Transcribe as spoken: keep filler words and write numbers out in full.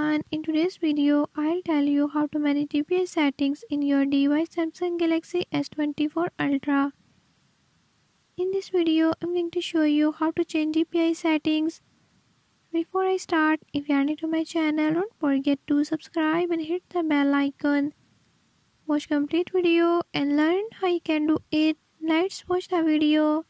everyone, in today's video I'll tell you how to manage D P I settings in your device Samsung Galaxy S twenty-four Ultra. In this video I'm going to show you how to change D P I settings. Before I start, if you are new to my channel, don't forget to subscribe and hit the bell icon. Watch complete video and learn how you can do it. Let's watch the video.